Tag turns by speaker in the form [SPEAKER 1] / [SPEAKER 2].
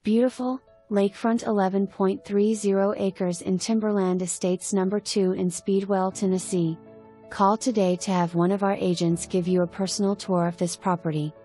[SPEAKER 1] Beautiful, lakefront 11.30 acres in Timberland Estates No. 2 in Speedwell, Tennessee. Call today to have one of our agents give you a personal tour of this property.